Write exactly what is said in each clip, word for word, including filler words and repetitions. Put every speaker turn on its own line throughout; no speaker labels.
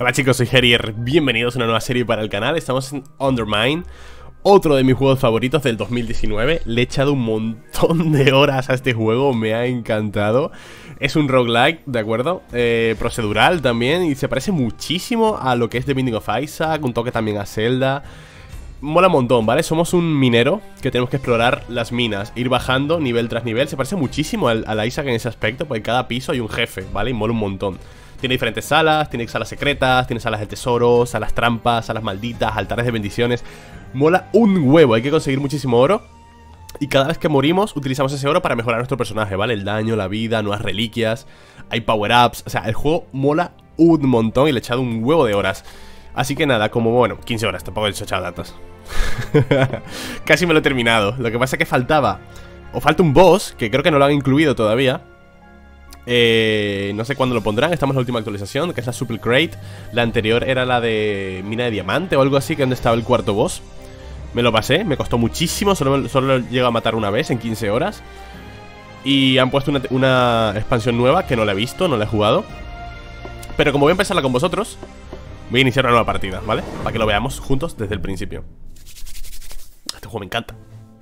Hola chicos, soy Herier, bienvenidos a una nueva serie para el canal. Estamos en Undermine, otro de mis juegos favoritos del dos mil diecinueve. Le he echado un montón de horas a este juego, me ha encantado. Es un roguelike, ¿de acuerdo? Eh, procedural también, y se parece muchísimo a lo que es The Binding of Isaac, un toque también a Zelda. Mola un montón, ¿vale? Somos un minero que tenemos que explorar las minas, ir bajando nivel tras nivel. Se parece muchísimo al, al Isaac en ese aspecto, porque en cada piso hay un jefe, ¿vale? Y mola un montón. Tiene diferentes salas, tiene salas secretas, tiene salas de tesoro, salas trampas, salas malditas, altares de bendiciones. Mola un huevo, hay que conseguir muchísimo oro. Y cada vez que morimos utilizamos ese oro para mejorar nuestro personaje, ¿vale? El daño, la vida, nuevas reliquias, hay power-ups. O sea, el juego mola un montón y le he echado un huevo de horas. Así que nada, como bueno, quince horas, tampoco he echado datos. Casi me lo he terminado. Lo que pasa es que faltaba, o falta un boss, que creo que no lo han incluido todavía. Eh, no sé cuándo lo pondrán. Estamos en la última actualización, que es la Super Crate. La anterior era la de mina de diamante o algo así, que es donde estaba el cuarto boss. Me lo pasé, me costó muchísimo. Solo, solo lo llego a matar una vez en quince horas. Y han puesto una, una expansión nueva que no la he visto, no la he jugado. Pero como voy a empezarla con vosotros, voy a iniciar una nueva partida, ¿vale? Para que lo veamos juntos desde el principio. Este juego me encanta.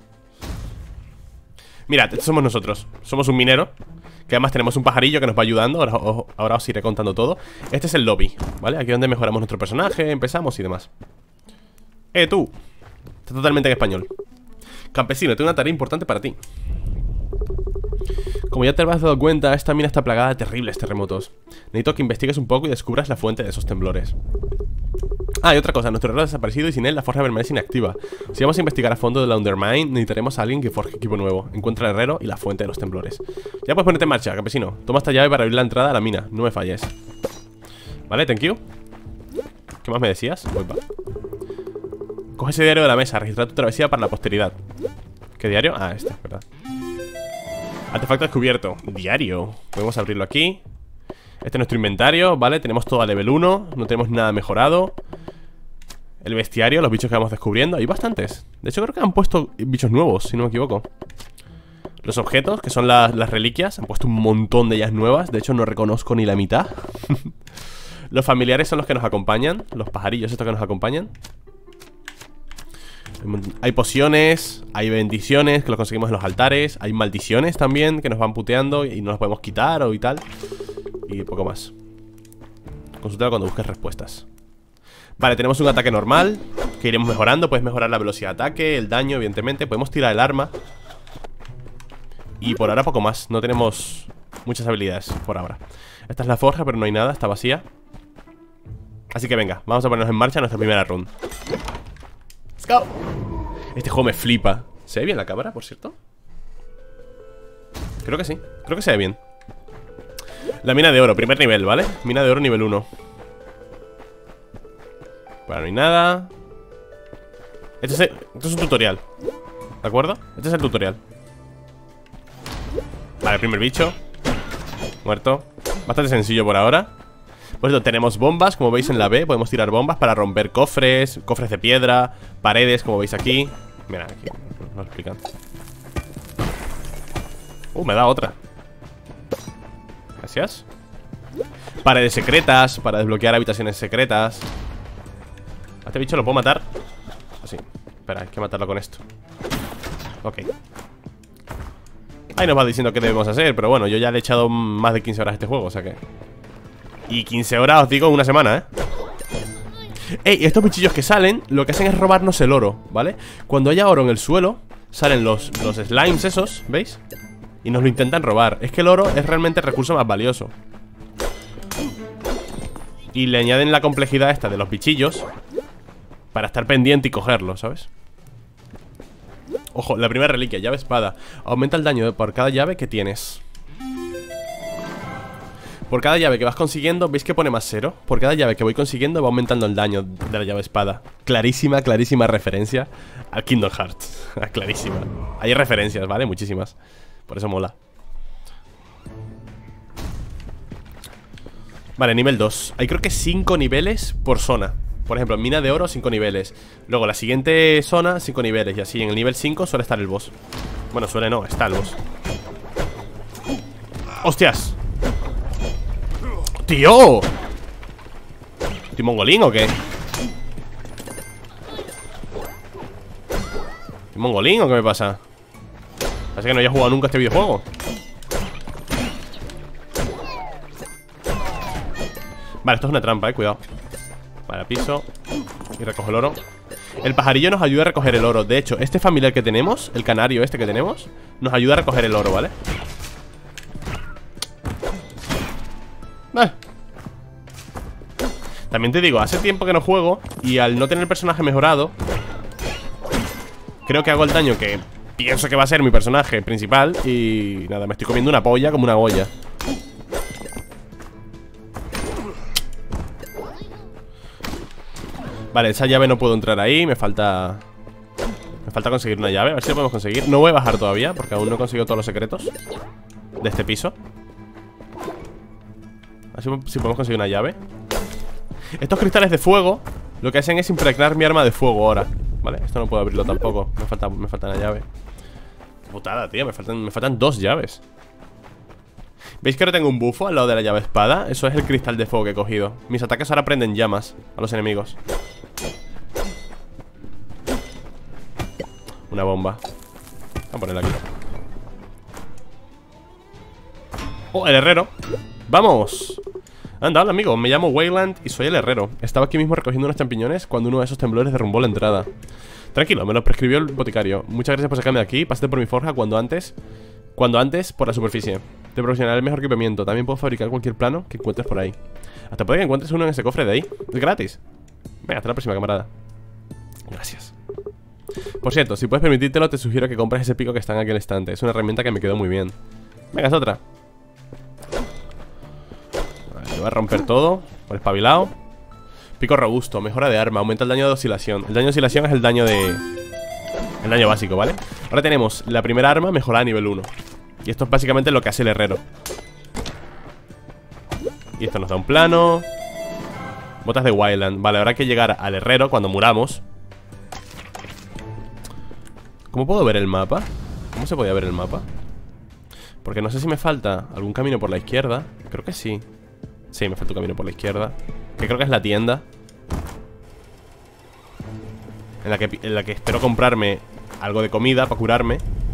Mirad, estos somos nosotros. Somos un minero, que además tenemos un pajarillo que nos va ayudando. Ahora, os, ahora os iré contando todo. Este es el lobby, ¿vale? Aquí es donde mejoramos nuestro personaje, empezamos y demás. Eh, tú. Está totalmente en español. Campesino, tengo una tarea importante para ti. Como ya te habrás dado cuenta, esta mina está plagada de terribles terremotos. Necesito que investigues un poco y descubras la fuente de esos temblores. Ah, y otra cosa, nuestro reloj ha desaparecido y sin él la forja permanece inactiva. Si vamos a investigar a fondo de la Undermine, necesitaremos a alguien que forje equipo nuevo. Encuentra el herrero y la fuente de los temblores. Ya puedes ponerte en marcha, campesino. Toma esta llave para abrir la entrada a la mina, no me falles. Vale, thank you. ¿Qué más me decías? Uepa. Coge ese diario de la mesa, registra tu travesía para la posteridad. ¿Qué diario? Ah, este, verdad. Artefacto descubierto. Diario. Podemos abrirlo aquí. Este es nuestro inventario, ¿vale? Tenemos todo a level uno. No tenemos nada mejorado. El bestiario, los bichos que vamos descubriendo. Hay bastantes. De hecho creo que han puesto bichos nuevos, si no me equivoco. Los objetos, que son la, las reliquias. Han puesto un montón de ellas nuevas. De hecho no reconozco ni la mitad. Los familiares son los que nos acompañan. Los pajarillos estos que nos acompañan. Hay pociones, hay bendiciones que los conseguimos en los altares. Hay maldiciones también que nos van puteando y no las podemos quitar o y tal. Y poco más. Consultalo cuando busques respuestas. Vale, tenemos un ataque normal que iremos mejorando. Puedes mejorar la velocidad de ataque, el daño, evidentemente. Podemos tirar el arma. Y por ahora poco más. No tenemos muchas habilidades por ahora. Esta es la forja, pero no hay nada, está vacía. Así que venga, vamos a ponernos en marcha nuestra primera run. Let's go. Este juego me flipa. ¿Se ve bien la cámara, por cierto? Creo que sí, creo que se ve bien. La mina de oro, primer nivel, ¿vale? Mina de oro nivel uno. Bueno, no hay nada. Este es, el, este es un tutorial, ¿de acuerdo? Este es el tutorial. Vale, primer bicho. Muerto. Bastante sencillo por ahora. Por eso tenemos bombas, como veis en la B. Podemos tirar bombas para romper cofres, cofres de piedra, paredes, como veis aquí. Mira, aquí nos lo explican. Uh, me da otra. Gracias. Paredes secretas, para desbloquear habitaciones secretas. A este bicho lo puedo matar así. Espera, hay que matarlo con esto. Ok. Ahí nos va diciendo qué debemos hacer. Pero bueno, yo ya le he echado más de quince horas a este juego, o sea que... Y quince horas, os digo, una semana, ¿eh? Ey, estos bichillos que salen, lo que hacen es robarnos el oro, ¿vale? Cuando haya oro en el suelo, salen los, los slimes esos, ¿veis? Y nos lo intentan robar. Es que el oro es realmente el recurso más valioso. Y le añaden la complejidad esta de los bichillos para estar pendiente y cogerlo, ¿sabes? Ojo, la primera reliquia, llave espada. Aumenta el daño por cada llave que tienes. Por cada llave que vas consiguiendo, ¿veis que pone más cero? Por cada llave que voy consiguiendo va aumentando el daño de la llave espada. Clarísima, clarísima referencia al Kingdom Hearts. Clarísima. Hay referencias, ¿vale? Muchísimas. Por eso mola. Vale, nivel dos. Hay creo que cinco niveles por zona. Por ejemplo, en mina de oro, cinco niveles. Luego la siguiente zona, cinco niveles. Y así, en el nivel cinco suele estar el boss. Bueno, suele no, está el boss. ¡Hostias! ¡Tío! ¿Estoy mongolín o qué? ¿Estoy mongolín o qué me pasa? Así que no haya jugado nunca este videojuego. Vale, esto es una trampa, eh, cuidado. Vale, piso. Y recojo el oro. El pajarillo nos ayuda a recoger el oro. De hecho, este familiar que tenemos, el canario este que tenemos, nos ayuda a recoger el oro, ¿vale? Vale. También te digo, hace tiempo que no juego y al no tener el personaje mejorado, creo que hago el daño que pienso que va a ser mi personaje principal. Y nada, me estoy comiendo una polla como una olla. Vale, esa llave no puedo entrar ahí. Me falta... Me falta conseguir una llave. A ver si lo podemos conseguir. No voy a bajar todavía porque aún no he conseguido todos los secretos de este piso. A ver si podemos conseguir una llave. Estos cristales de fuego lo que hacen es impregnar mi arma de fuego ahora. Vale, esto no puedo abrirlo tampoco. Me falta, me falta una llave. Putada, tío, me faltan, me faltan dos llaves. ¿Veis que ahora tengo un bufo al lado de la llave espada? Eso es el cristal de fuego que he cogido. Mis ataques ahora prenden llamas a los enemigos. Una bomba. Voy a ponerla aquí. Oh, el herrero. ¡Vamos! Anda, hola amigo, me llamo Wayland y soy el herrero. Estaba aquí mismo recogiendo unos champiñones cuando uno de esos temblores derrumbó la entrada. Tranquilo, me lo prescribió el boticario. Muchas gracias por sacarme de aquí. Pásate por mi forja cuando antes Cuando antes por la superficie. Te proporcionaré el mejor equipamiento. También puedo fabricar cualquier plano que encuentres por ahí. Hasta puede que encuentres uno en ese cofre de ahí. Es gratis. Venga, hasta la próxima, camarada. Gracias. Por cierto, si puedes permitírtelo, te sugiero que compres ese pico que está en aquel estante. Es una herramienta que me quedó muy bien. Venga, es otra. Vale, te voy a romper todo por espabilado. Pico robusto, mejora de arma, aumenta el daño de oscilación. El daño de oscilación es el daño de... El daño básico, ¿vale? Ahora tenemos la primera arma mejorada a nivel uno. Y esto es básicamente lo que hace el herrero. Y esto nos da un plano. Botas de Wayland. Vale, ahora hay que llegar al herrero cuando muramos. ¿Cómo puedo ver el mapa? ¿Cómo se podía ver el mapa? Porque no sé si me falta algún camino por la izquierda. Creo que sí. Sí, me falta un camino por la izquierda, que creo que es la tienda en la que, en la que espero comprarme algo de comida para curarme.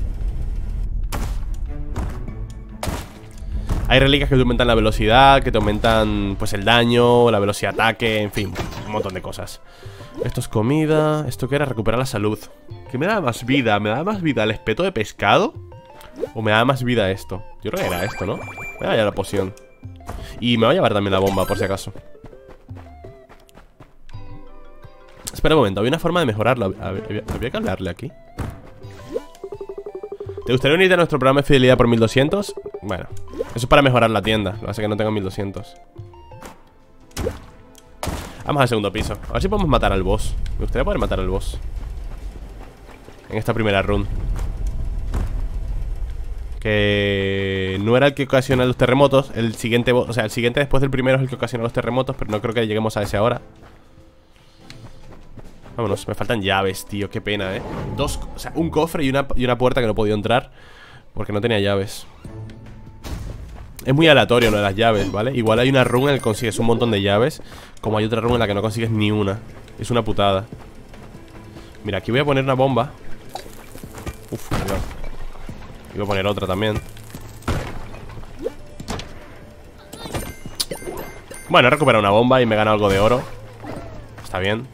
Hay reliquias que te aumentan la velocidad, que te aumentan pues el daño, la velocidad de ataque, en fin, un montón de cosas. Esto es comida. ¿Esto qué era? Recuperar la salud. ¿Qué me da más vida? ¿Me da más vida el espeto de pescado? ¿O me da más vida esto? Yo creo que era esto, ¿no? Me da ya la poción. Y me voy a llevar también la bomba, por si acaso. Espera un momento, había una forma de mejorarlo. Había, había que hablarle aquí. ¿Te gustaría unirte a nuestro programa de fidelidad por mil doscientos? Bueno, eso es para mejorar la tienda. Lo que pasa es que no tengo mil doscientos. Vamos al segundo piso. A ver si podemos matar al boss. Me gustaría poder matar al boss en esta primera run. Que no era el que ocasiona los terremotos. El siguiente, o sea, el siguiente después del primero es el que ocasiona los terremotos, pero no creo que lleguemos a ese ahora. Vámonos, me faltan llaves, tío, qué pena, eh. Dos, o sea, un cofre y una, y una puerta que no he podido entrar porque no tenía llaves. Es muy aleatorio lo de las llaves, ¿vale? Igual hay una run en la que consigues un montón de llaves, como hay otra run en la que no consigues ni una. Es una putada. Mira, aquí voy a poner una bomba. Uf, perdón. Y voy a poner otra también. Bueno, he recuperado una bomba y me he ganado algo de oro. Está bien.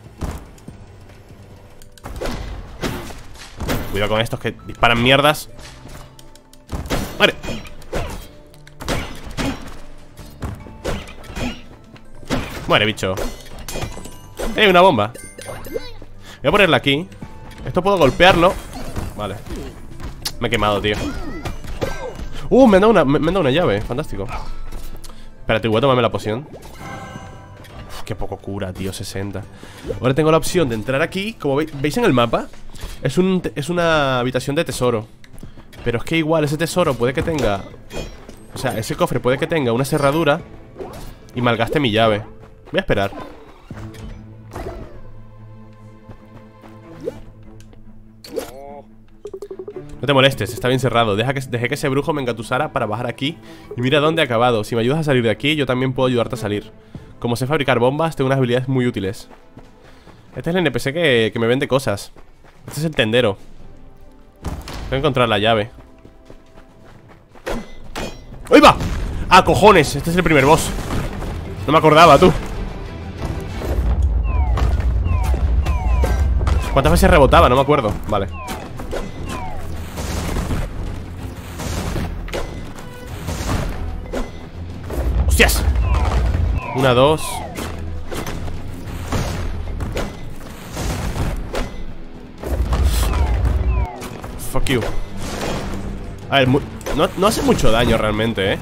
Cuidado con estos que disparan mierdas. ¡Muere! Muere, bicho. ¡Eh, una bomba! Voy a ponerla aquí. Esto puedo golpearlo. Vale. Me he quemado, tío. Uh, me han dado una, me, me han dado una llave. Fantástico. Espérate, voy a tomarme la poción. Uf, qué poco cura, tío, sesenta. Ahora tengo la opción de entrar aquí. Como veis, ¿veis en el mapa? Es, un, es una habitación de tesoro. Pero es que igual ese tesoro puede que tenga... O sea, ese cofre puede que tenga una cerradura y malgaste mi llave. Voy a esperar. No te molestes, está bien cerrado. Deja que, dejé que ese brujo me engatusara para bajar aquí. Y mira dónde he acabado. Si me ayudas a salir de aquí, yo también puedo ayudarte a salir. Como sé fabricar bombas, tengo unas habilidades muy útiles. Este es el N P C que, que me vende cosas. Este es el tendero. Tengo que encontrar la llave. ¡Ahí va! ¡Ah, cojones! Este es el primer boss. No me acordaba, tú. ¿Cuántas veces rebotaba? No me acuerdo. Vale. ¡Hostias! Una, dos. Fuck you. A ver, no, no hace mucho daño realmente, ¿eh?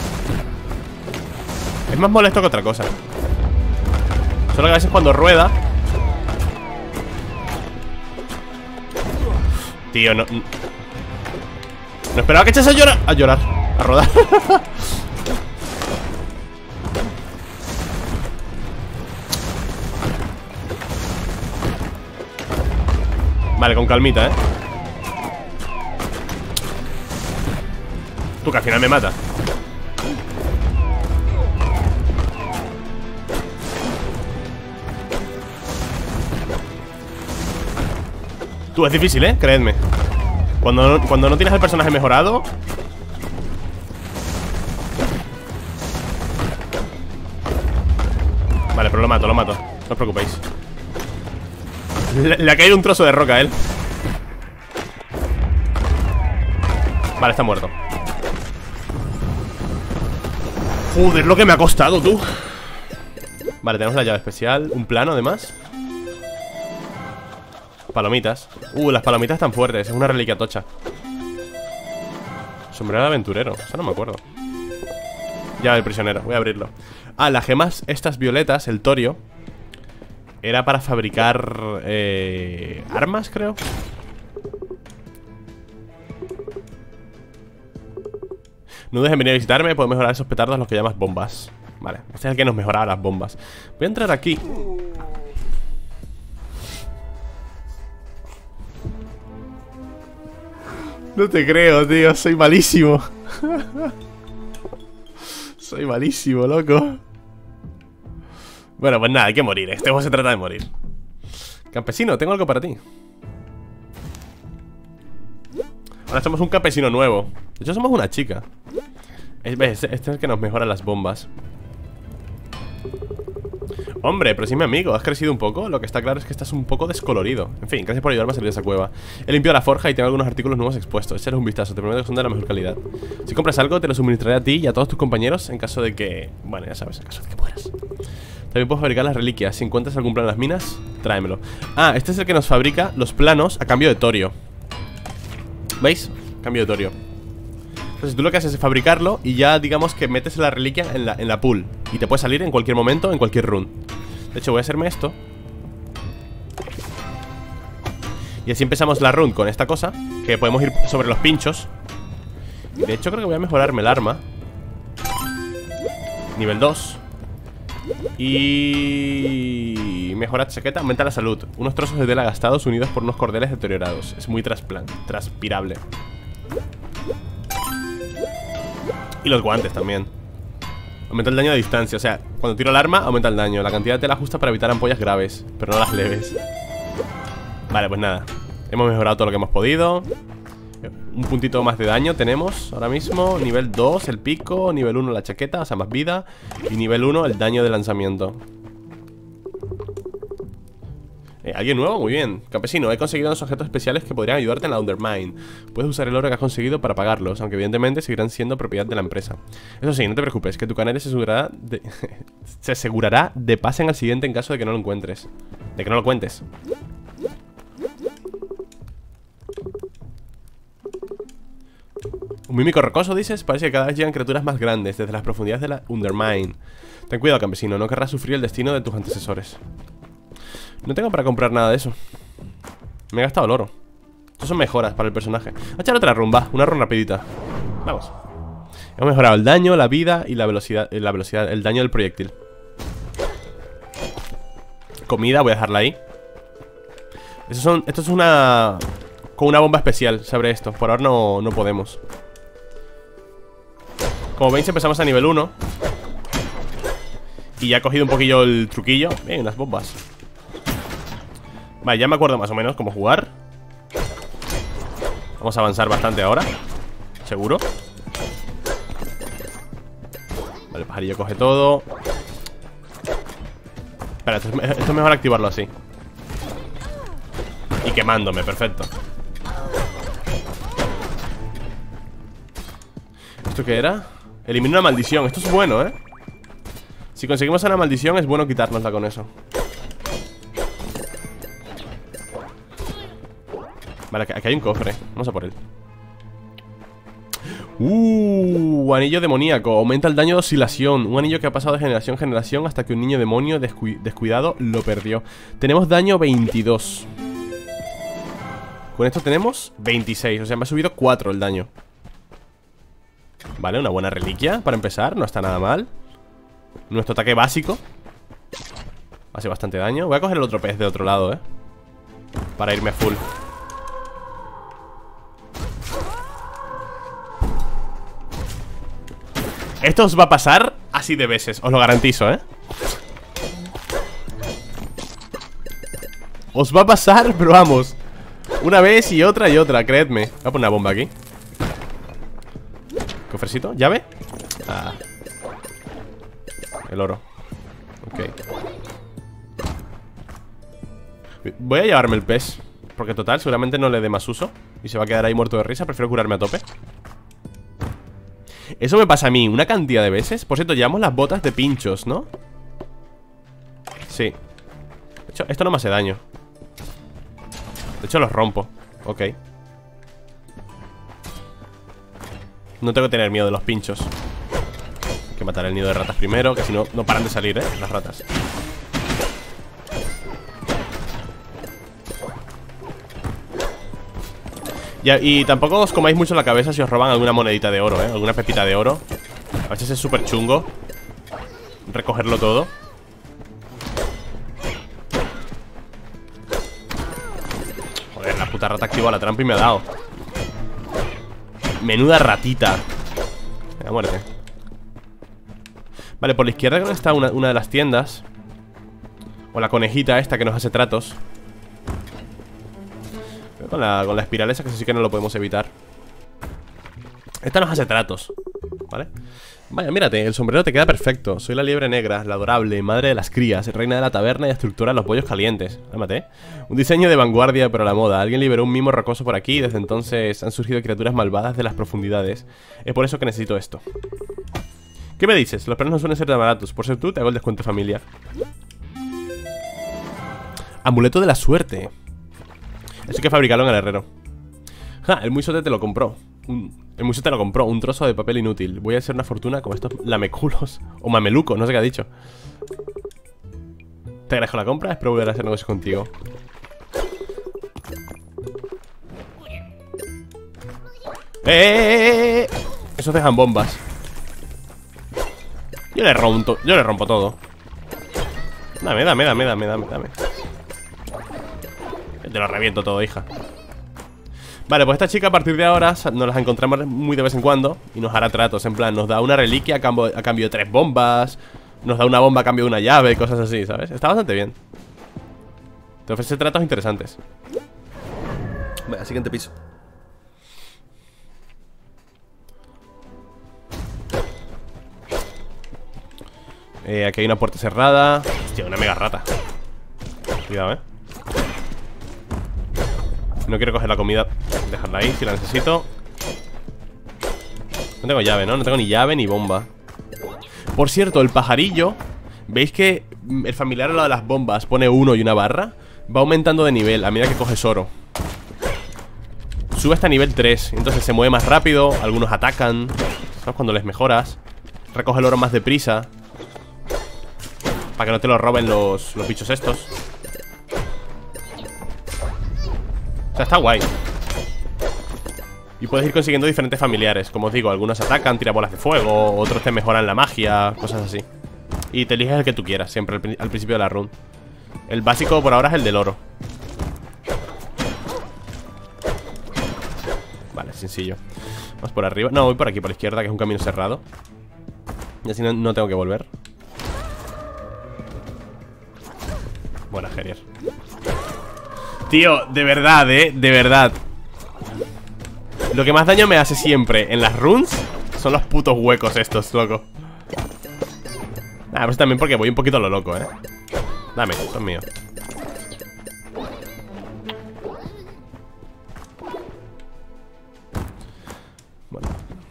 Es más molesto que otra cosa. Solo que a veces cuando rueda... Tío, no... No esperaba que echase a llorar. A llorar, a rodar. Vale, con calmita, ¿eh? Tú, que al final me mata. Tú, es difícil, ¿eh? Creedme. Cuando no, cuando no tienes el personaje mejorado. Vale, pero lo mato, lo mato. No os preocupéis. Le, le ha caído un trozo de roca a él. Vale, está muerto. Joder, lo que me ha costado, tú. Vale, tenemos la llave especial. Un plano, además. Palomitas. Uh, las palomitas están fuertes. Es una reliquia tocha. Sombrero de aventurero. Eso no me acuerdo. Llave del prisionero. Voy a abrirlo. Ah, las gemas estas violetas, el torio, era para fabricar eh, armas, creo. No dejen venir a visitarme. Puedo mejorar esos petardos, los que llamas bombas. Vale, este es el que nos mejoraba las bombas. Voy a entrar aquí. No te creo, tío, soy malísimo. Soy malísimo, loco. Bueno, pues nada, hay que morir. Este juego se trata de morir. Campesino, tengo algo para ti. Ahora somos un campesino nuevo. De hecho somos una chica. ¿Ves? Este es el que nos mejora las bombas. Hombre, pero sí, mi amigo, has crecido un poco. Lo que está claro es que estás un poco descolorido. En fin, gracias por ayudarme a salir de esa cueva. He limpiado la forja y tengo algunos artículos nuevos expuestos. Échale un vistazo, te prometo que son de la mejor calidad. Si compras algo, te lo suministraré a ti y a todos tus compañeros en caso de que... Bueno, ya sabes, en caso de que puedas. También puedo fabricar las reliquias. Si encuentras algún plano en las minas, tráemelo. Ah, este es el que nos fabrica los planos a cambio de torio. ¿Veis? Cambio de torio. Entonces tú lo que haces es fabricarlo y ya digamos que metes la reliquia en la, en la pool. Y te puede salir en cualquier momento, en cualquier run. De hecho voy a hacerme esto. Y así empezamos la run con esta cosa, que podemos ir sobre los pinchos. Y de hecho creo que voy a mejorarme el arma. Nivel dos. Y... mejora chaqueta, aumenta la salud. Unos trozos de tela gastados unidos por unos cordeles deteriorados. Es muy transpirable. Y los guantes también. Aumenta el daño a distancia, o sea, cuando tiro el arma aumenta el daño. La cantidad de tela justa para evitar ampollas graves, pero no las leves. Vale, pues nada. Hemos mejorado todo lo que hemos podido. Un puntito más de daño tenemos ahora mismo. Nivel dos el pico, nivel uno la chaqueta, o sea, más vida. Y nivel uno el daño de lanzamiento. eh, ¿Alguien nuevo? Muy bien. Campesino, he conseguido unos objetos especiales que podrían ayudarte en la Undermine. Puedes usar el oro que has conseguido para pagarlos, aunque evidentemente seguirán siendo propiedad de la empresa. Eso sí, no te preocupes, que tu canal se asegurará de, se asegurará de pasen al siguiente en caso de que no lo encuentres. De que no lo cuentes. Un mímico rocoso, dices. Parece que cada vez llegan criaturas más grandes desde las profundidades de la Undermine. Ten cuidado, campesino, no querrás sufrir el destino de tus antecesores. No tengo para comprar nada de eso. Me he gastado el oro. Estos son mejoras para el personaje. Voy a echar otra rumba, una run rapidita. Vamos. Hemos mejorado el daño, la vida y la velocidad, la velocidad, el daño del proyectil. Comida, voy a dejarla ahí. Estos son, esto es una... con una bomba especial, se abre esto. Por ahora no, no podemos. Como veis empezamos a nivel uno. Y ya he cogido un poquillo el truquillo. Bien, unas bombas. Vale, ya me acuerdo más o menos cómo jugar. Vamos a avanzar bastante ahora. Seguro. Vale, el pajarillo coge todo. Espera, esto es, esto es mejor activarlo así. Y quemándome, perfecto. ¿Esto qué era? Elimina una maldición, esto es bueno, ¿eh? Si conseguimos una maldición es bueno quitárnosla con eso. Vale, aquí hay un cofre, vamos a por él. Uh, anillo demoníaco. Aumenta el daño de oscilación. Un anillo que ha pasado de generación en generación hasta que un niño demonio descu descuidado lo perdió. Tenemos daño veintidós. Con esto tenemos veintiséis. O sea, me ha subido cuatro el daño. Vale, una buena reliquia para empezar. No está nada mal. Nuestro ataque básico hace bastante daño. Voy a coger el otro pez de otro lado, eh, para irme full. Esto os va a pasar así de veces, os lo garantizo, ¿eh? Os va a pasar, pero vamos, una vez y otra y otra, creedme. Voy a poner una bomba aquí. Cofrecito, llave. Ah. El oro. Ok. Voy a llevarme el pez, porque total, seguramente no le dé más uso y se va a quedar ahí muerto de risa. Prefiero curarme a tope. Eso me pasa a mí una cantidad de veces. Por cierto, llevamos las botas de pinchos, ¿no? Sí. De hecho, esto no me hace daño. De hecho, los rompo. Ok. No tengo que tener miedo de los pinchos. Hay que matar el nido de ratas primero, que si no, no paran de salir, ¿eh? Las ratas. Y, y tampoco os comáis mucho la cabeza si os roban alguna monedita de oro, ¿eh? Alguna pepita de oro. A veces es súper chungo recogerlo todo. Joder, la puta rata activó la trampa y me ha dado. Menuda ratita. Venga, muerte. Vale, por la izquierda creo que está una, una de las tiendas. O la conejita esta que nos hace tratos. Con la, con la espiral esa, que sí que no lo podemos evitar. Esta nos hace tratos, ¿vale? Vaya, mírate, el sombrero te queda perfecto. Soy la liebre negra, la adorable, madre de las crías, reina de la taberna y estructura de los pollos calientes. Ámate. Un diseño de vanguardia, pero a la moda. Alguien liberó un mimo rocoso por aquí y desde entonces han surgido criaturas malvadas de las profundidades. Es por eso que necesito esto. ¿Qué me dices? Los planes no suelen ser tan baratos. Por ser tú, te hago el descuento familiar. Amuleto de la suerte. Eso hay que fabricarlo en el herrero. Ja, el muisote te lo compró. Un, el muisote te lo compró. Un trozo de papel inútil. Voy a hacer una fortuna con estos lameculos. O mamelucos, no sé qué ha dicho. Te agradezco la compra. Espero volver a hacer negocios contigo. ¡Eh, eh, eh! Esos dejan bombas. Yo le rompo, yo le rompo todo. Dame, dame, dame, dame, dame, dame. Te lo reviento todo, hija. Vale, pues esta chica a partir de ahora nos las encontramos muy de vez en cuando y nos hará tratos, en plan, nos da una reliquia a cambio, a cambio de tres bombas. Nos da una bomba a cambio de una llave, cosas así, ¿sabes? Está bastante bien. Te ofrece tratos interesantes. Venga, siguiente piso. Eh, aquí hay una puerta cerrada. Hostia, una mega rata. Cuidado, eh. No quiero coger la comida. Dejarla ahí si la necesito. No tengo llave, ¿no? No tengo ni llave ni bomba. Por cierto, el pajarillo, ¿veis que el familiar al lado de las bombas pone uno y una barra? Va aumentando de nivel a medida que coges oro. Sube hasta nivel tres. Entonces se mueve más rápido. Algunos atacan, ¿sabes? Cuando les mejoras. Recoge el oro más deprisa, para que no te lo roben los, los bichos estos. O sea, está guay. Y puedes ir consiguiendo diferentes familiares. Como os digo, algunos atacan, tiran bolas de fuego, otros te mejoran la magia, cosas así. Y te eliges el que tú quieras, siempre al, al principio de la run. El básico por ahora es el del oro. Vale, sencillo. Vamos por arriba. No, voy por aquí, por la izquierda, que es un camino cerrado. Y así no, no tengo que volver. Buena, Gerier. Tío, de verdad, eh, de verdad. Lo que más daño me hace siempre en las runs son los putos huecos estos, loco. Ah, pues también porque voy un poquito a lo loco, eh. Dame, son míos. Bueno.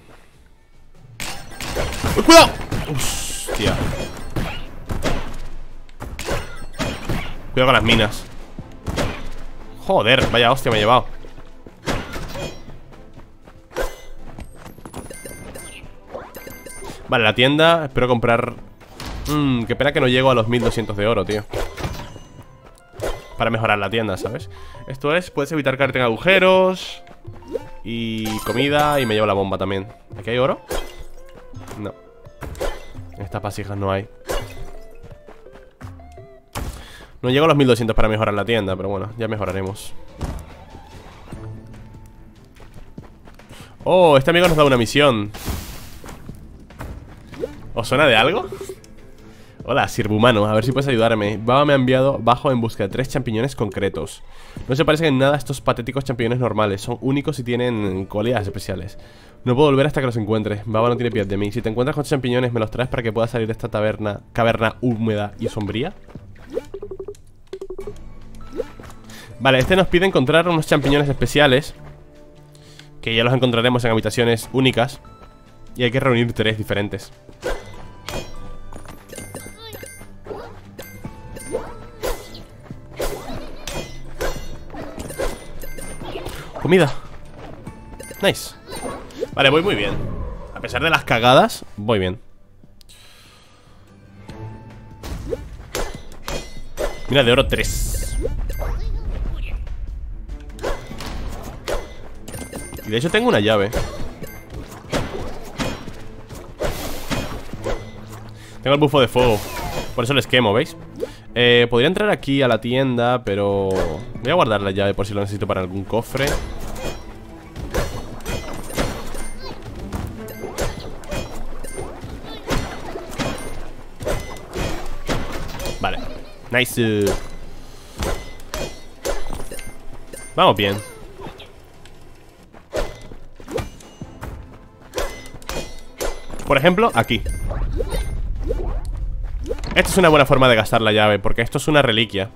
¡Uy, cuidado! Hostia. Cuidado con las minas. Joder, vaya hostia me he llevado. Vale, la tienda, espero comprar. Mmm, qué pena que no llego a los mil doscientos de oro, tío. Para mejorar la tienda, ¿sabes? Esto es, puedes evitar caerte en agujeros. Y comida, y me llevo la bomba también. ¿Aquí hay oro? No. En estas vasijas no hay. No llego a los mil doscientos para mejorar la tienda, pero bueno, ya mejoraremos. Oh, este amigo nos da una misión. ¿Os suena de algo? Hola, sirvumano, a ver si puedes ayudarme. Baba me ha enviado bajo en busca de tres champiñones concretos. No se parecen en nada a estos patéticos champiñones normales. Son únicos y tienen cualidades especiales. No puedo volver hasta que los encuentre. Baba no tiene piedad de mí. Si te encuentras con champiñones, ¿me los traes para que pueda salir de esta taberna, caverna húmeda y sombría? Vale, este nos pide encontrar unos champiñones especiales, que ya los encontraremos en habitaciones únicas. Y hay que reunir tres diferentes. Comida. Nice. Vale, voy muy bien. A pesar de las cagadas, voy bien. Mira, de oro tres. Y de hecho tengo una llave. Tengo el bufo de fuego. Por eso les quemo, ¿veis? Eh, podría entrar aquí a la tienda, pero voy a guardar la llave por si lo necesito para algún cofre. Vale. Nice. Vamos bien. Por ejemplo, aquí. Esta es una buena forma de gastar la llave, porque esto es una reliquia.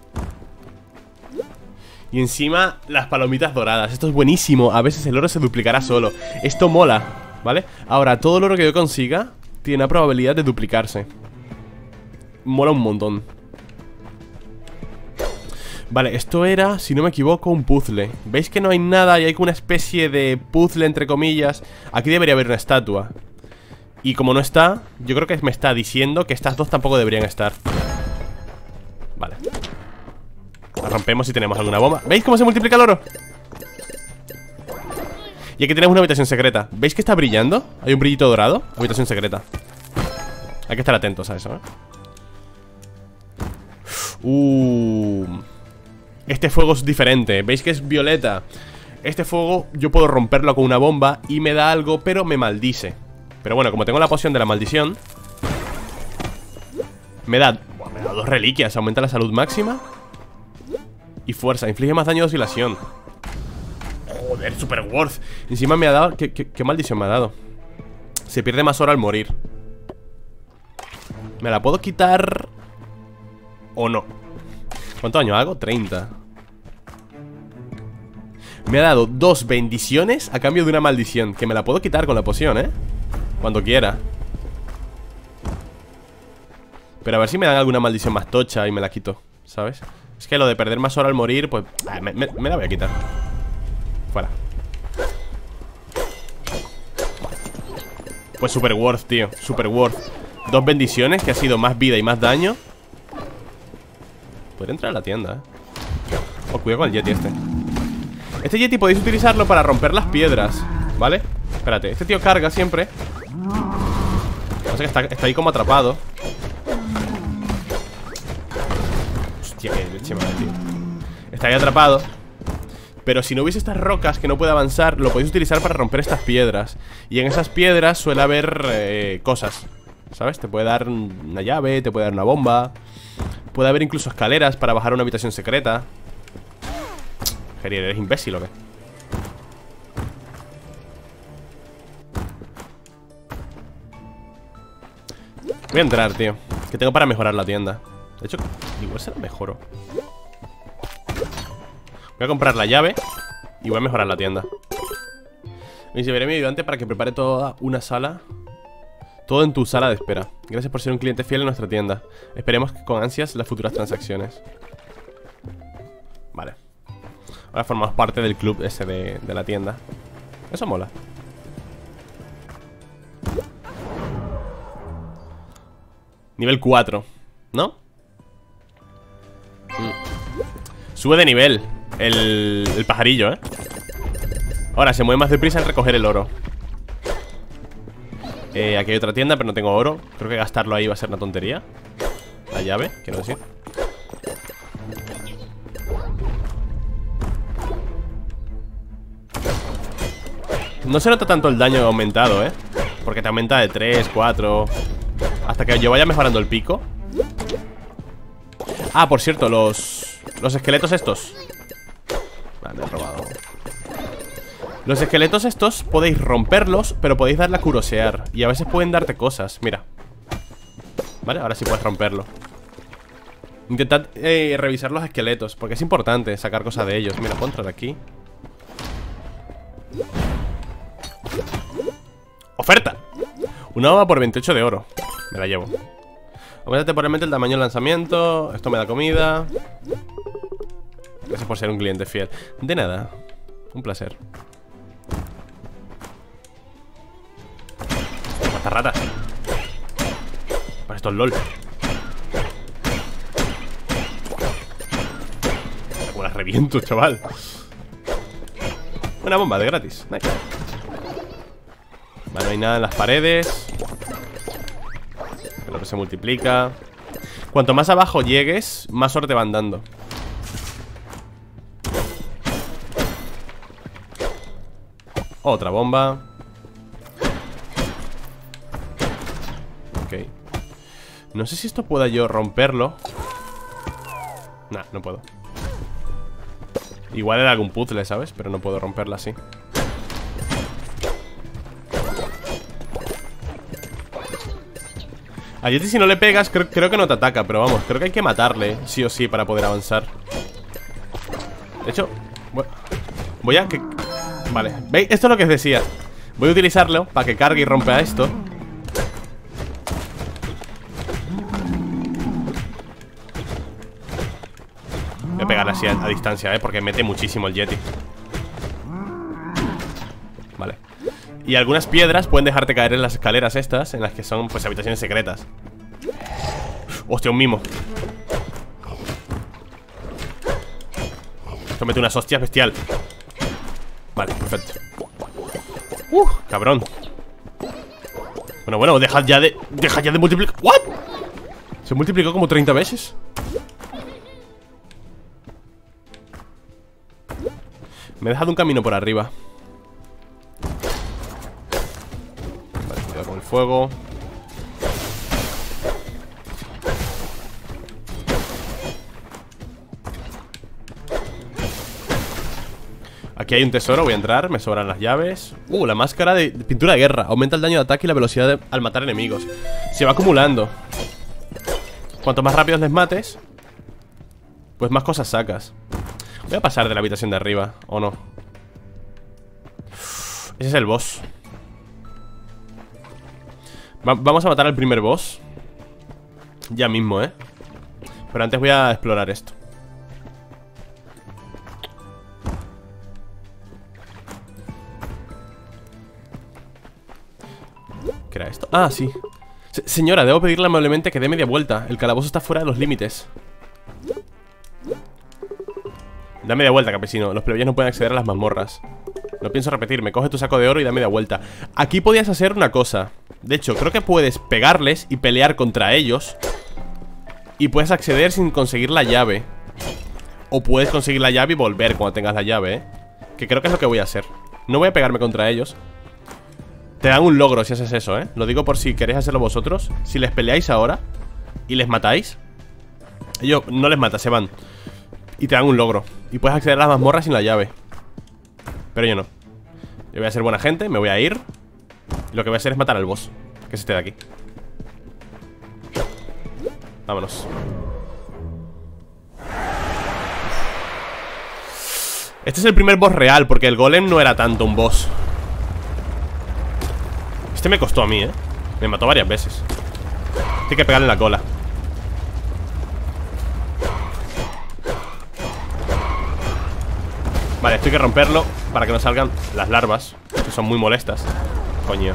Y encima las palomitas doradas. Esto es buenísimo. A veces el oro se duplicará solo. Esto mola, ¿vale? Ahora, todo el oro que yo consiga tiene una probabilidad de duplicarse. Mola un montón. Vale, esto era, si no me equivoco, un puzzle. ¿Veis que no hay nada y hay como una especie de puzzle, entre comillas? Aquí debería haber una estatua. Y como no está, yo creo que me está diciendo que estas dos tampoco deberían estar. Vale. La rompemos si tenemos alguna bomba. ¿Veis cómo se multiplica el oro? Y aquí tenemos una habitación secreta. ¿Veis que está brillando? Hay un brillito dorado. Habitación secreta. Hay que estar atentos a eso, ¿eh? Uh... Este fuego es diferente. ¿Veis que es violeta? Este fuego yo puedo romperlo con una bomba y me da algo, pero me maldice. Pero bueno, como tengo la poción de la maldición, Me da, me da dos reliquias. Aumenta la salud máxima y fuerza, inflige más daño de oscilación. Joder, super worth. Encima me ha dado, ¿qué, qué, qué maldición me ha dado? Se pierde más hora al morir. ¿Me la puedo quitar o no? ¿Cuánto daño hago? treinta. Me ha dado dos bendiciones a cambio de una maldición, que me la puedo quitar con la poción, ¿eh? Cuando quiera. Pero a ver si me dan alguna maldición más tocha y me la quito, ¿sabes? Es que lo de perder más hora al morir, pues ah, me, me, me la voy a quitar. Fuera. Pues super worth, tío, super worth. Dos bendiciones, que ha sido más vida y más daño. Podría entrar a la tienda, ¿eh? Oh, cuidado con el Yeti este. Este Yeti podéis utilizarlo para romper las piedras, ¿vale? Espérate, este tío carga siempre. No sé que está, está ahí como atrapado. Hostia, qué leche madre, tío. Está ahí atrapado. Pero si no hubiese estas rocas que no puede avanzar, lo podéis utilizar para romper estas piedras. Y en esas piedras suele haber eh, cosas, ¿sabes? Te puede dar una llave, te puede dar una bomba. Puede haber incluso escaleras para bajar a una habitación secreta. Gerier, ¿eres imbécil o qué? Voy a entrar, tío. Que tengo para mejorar la tienda. De hecho, igual se la mejoro. Voy a comprar la llave y voy a mejorar la tienda. Me enviaré a mi ayudante para que prepare toda una sala. Todo en tu sala de espera. Gracias por ser un cliente fiel en nuestra tienda. Esperemos que con ansias las futuras transacciones. Vale. Ahora formamos parte del club ese de, de la tienda. Eso mola. Nivel cuatro, ¿no? Mm. Sube de nivel el, el pajarillo, ¿eh? Ahora se mueve más deprisa en recoger el oro. eh, Aquí hay otra tienda, pero no tengo oro. Creo que gastarlo ahí va a ser una tontería. La llave, quiero decir. No se nota tanto el daño aumentado, ¿eh? Porque te aumenta de tres, cuatro. Hasta que yo vaya mejorando el pico. Ah, por cierto, los... Los esqueletos estos. Ah, me he robado. Los esqueletos estos podéis romperlos, pero podéis darle a curosear. Y a veces pueden darte cosas, mira. Vale, ahora sí puedes romperlo. Intentad eh, revisar los esqueletos, porque es importante sacar cosas de ellos. Mira, puedo entrar aquí. ¡Oferta! Una ova por veintiocho de oro. Me la llevo. Aumenta temporalmente el tamaño del lanzamiento. Esto me da comida. Gracias por ser un cliente fiel. De nada. Un placer. Mata ratas. Para esto es LOL. Como las reviento, chaval. Una bomba de gratis. Nice. Vale, no hay nada en las paredes. El oro se multiplica. Cuanto más abajo llegues, más oro te van dando. Otra bomba. Ok. No sé si esto pueda yo romperlo. Nah, no puedo. Igual era algún puzzle, ¿sabes? Pero no puedo romperla así. A Yeti si no le pegas, creo, creo que no te ataca. Pero vamos, creo que hay que matarle sí o sí para poder avanzar. De hecho, voy, voy a... Que, vale, ¿veis? Esto es lo que os decía. Voy a utilizarlo para que cargue y rompa esto. Voy a pegarle así a, a distancia, ¿eh? Porque mete muchísimo el Yeti. Vale. Y algunas piedras pueden dejarte caer en las escaleras estas, en las que son, pues, habitaciones secretas. Hostia, un mimo. Esto mete unas hostias bestial. Vale, perfecto. Uh, cabrón. Bueno, bueno, dejad ya de... Dejad ya de multiplicar. ¿What? Se multiplicó como treinta veces. Me he dejado un camino por arriba. Vale, cuidado con el fuego. Aquí hay un tesoro, voy a entrar, me sobran las llaves. Uh, la máscara de, de pintura de guerra. Aumenta el daño de ataque y la velocidad de, al matar enemigos. Se va acumulando. Cuanto más rápido les mates, pues más cosas sacas. Voy a pasar de la habitación de arriba, ¿o no? Ese es el boss. Va, Vamos a matar al primer boss. Ya mismo, ¿eh? Pero antes voy a explorar esto. ¿Qué era esto? Ah, sí. Se Señora, debo pedirle amablemente que dé media vuelta. El calabozo está fuera de los límites. Da media vuelta, campesino. Los plebeyos no pueden acceder a las mazmorras. No pienso repetirme. Coge tu saco de oro y da media vuelta. Aquí podías hacer una cosa. De hecho, creo que puedes pegarles y pelear contra ellos. Y puedes acceder sin conseguir la llave. O puedes conseguir la llave y volver cuando tengas la llave, ¿eh? Que creo que es lo que voy a hacer. No voy a pegarme contra ellos. Te dan un logro si haces eso, ¿eh? Lo digo por si queréis hacerlo vosotros. Si les peleáis ahora y les matáis, Ellos no les mata, se van. Y te dan un logro. Y puedes acceder a las mazmorras sin la llave. Pero yo no. Yo voy a ser buena gente, me voy a ir. Y lo que voy a hacer es matar al boss, que es este de aquí. Vámonos. Este es el primer boss real, porque el golem no era tanto un boss. Este me costó a mí, eh. Me mató varias veces. Hay que pegarle en la cola. Vale, esto hay que romperlo para que no salgan las larvas, que son muy molestas. Coño.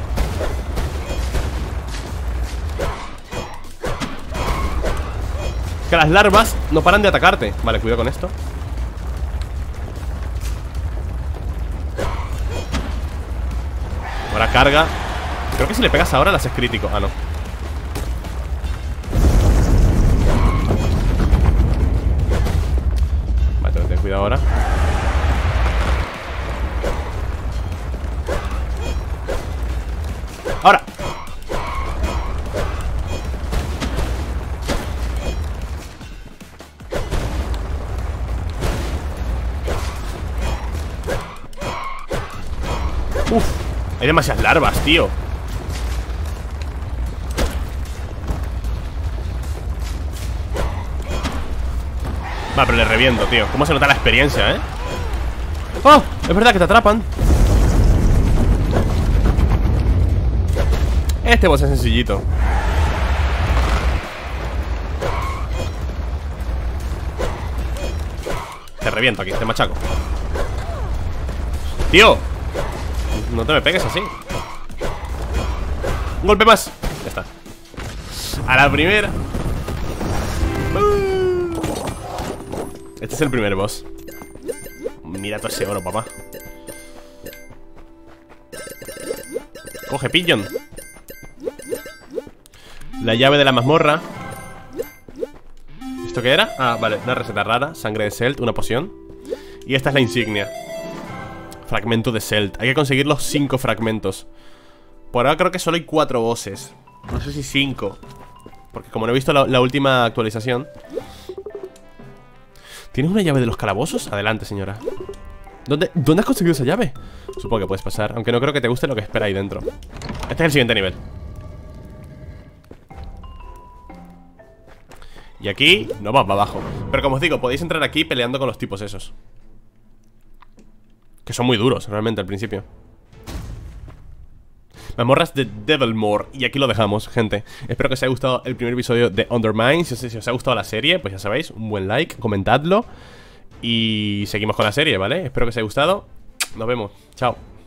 Que las larvas no paran de atacarte. Vale, cuidado con esto. Ahora carga. Creo que si le pegas ahora las es crítico. Ah, no. Vale, tengo que tener cuidado ahora. Ahora. Uf, hay demasiadas larvas, tío. Va, pero le reviento, tío. ¿Cómo se nota la experiencia, eh? ¡Oh! Es verdad que te atrapan. Este boss es sencillito. Te reviento aquí, te machaco. Tío, no te me pegues así. Un golpe más. Ya está. A la primera. Este es el primer boss. Mira todo ese oro, papá. Coge, Pigeon. La llave de la mazmorra. ¿Esto qué era? Ah, vale, una receta rara. Sangre de Celt, una poción. Y esta es la insignia. Fragmento de Celt. Hay que conseguir los cinco fragmentos. Por ahora creo que solo hay cuatro bosses. No sé si cinco, porque como no he visto la, la última actualización. ¿Tienes una llave de los calabozos? Adelante, señora. ¿Dónde, ¿Dónde has conseguido esa llave? Supongo que puedes pasar, aunque no creo que te guste lo que espera ahí dentro. Este es el siguiente nivel. Y aquí no va para abajo. Pero como os digo, podéis entrar aquí peleando con los tipos esos, que son muy duros, realmente, al principio. Mazmorras de Devilmore. Y aquí lo dejamos, gente. Espero que os haya gustado el primer episodio de Undermine. Si os, si os ha gustado la serie, pues ya sabéis, un buen like, comentadlo. Y seguimos con la serie, ¿vale? Espero que os haya gustado. Nos vemos, chao.